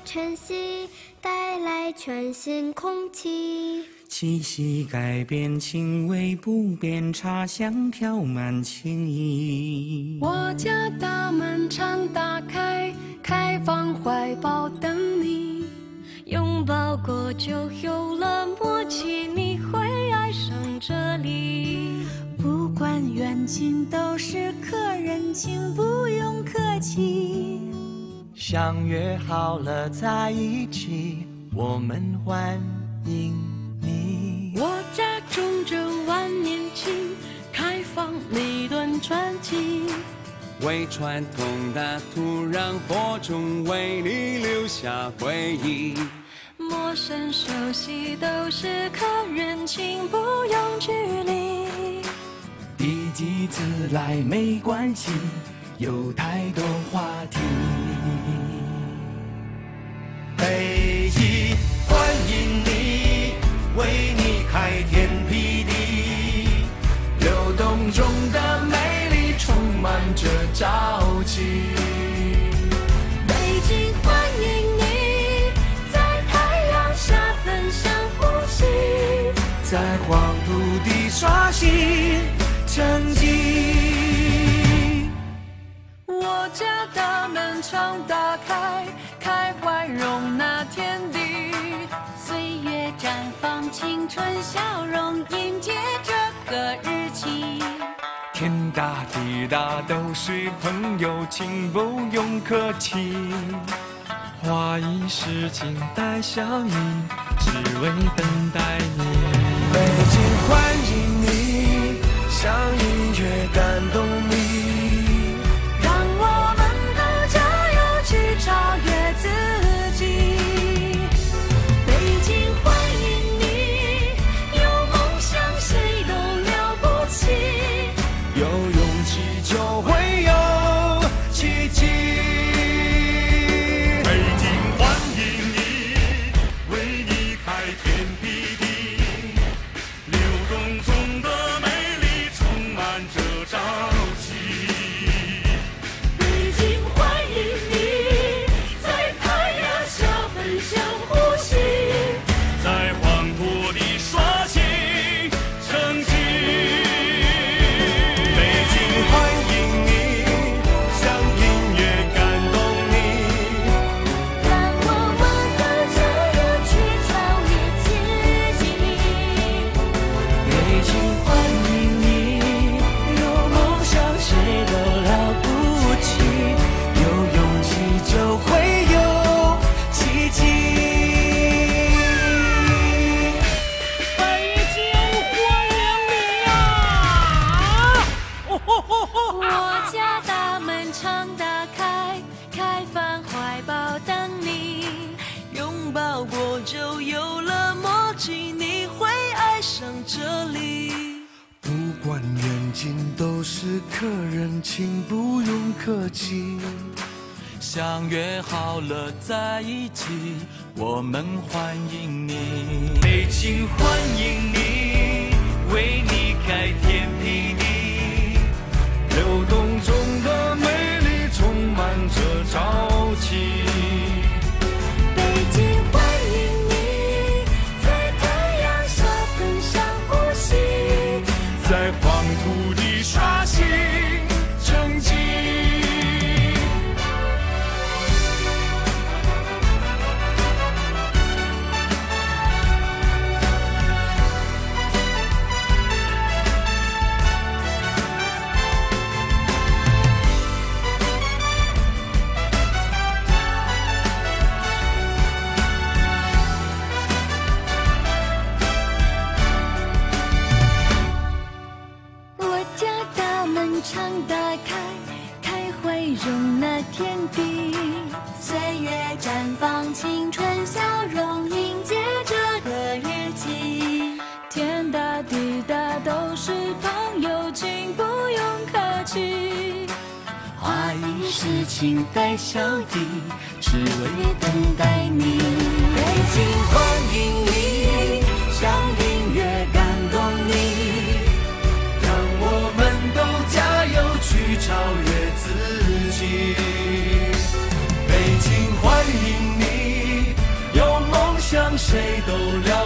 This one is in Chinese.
晨曦带来全新空气， 气息改变，情味不变，茶香飘满情意。 我家大门常打开，开放怀抱等你。 拥抱过就有了默契，你会爱上这里。 不管远近都是客人，请不用客气。 相约好了在一起，我们欢迎你。 我家种着万年青，开放每段传奇。 为传统的土壤播种，为你留下回忆。 陌生熟悉都是客人，请不用距离。 第几次来没关系，有太多话题。北极欢迎你，为你开天辟地，流动中的美丽充满着朝气。 北京欢迎你，在太阳下分享呼吸， 在黄土地刷新成绩。 我家大门常打开，开怀容纳天地。 岁月绽放青春笑容，迎接这个日期。 天大地大都是朋友，请不用客气。 花一世静待相依，只为等待你。 北京欢迎你，像音乐感动你， 让我们都加油去超越自己。北京欢迎你，有梦想谁都了不起， 有勇气就会有奇迹。 北京欢迎你，为你开天辟地，流动中的美丽充满着朝气。 北京欢迎你，在太阳下分享呼吸， 在黄土里刷新成绩。 北京欢迎你，像音乐感动你， 让我们都加油去超越自己。 北京欢迎你，有梦想谁都了不起，有勇气就会有奇迹。 北京欢迎你呀！ 我家大门常打开，开放怀抱等你。 拥抱过就有了默契，你会爱上这里。 不管远近都是客人，请不用客气。相约好了在一起，我们欢迎你。北京欢迎你，为你开天辟地，流动中的美丽充满着朝气。 北京欢迎你，在太阳下分享呼吸， 在黄土地刷新成绩。 我家大门常打开，开怀容纳天地。岁月绽放青春笑容，迎接这个日期。 天大地大都是朋友，请不用客气。 花一世情带相依，只为等待你。北京欢迎你，像音乐感动你，让我们都加油去超越自己。北京欢迎你， 谁都了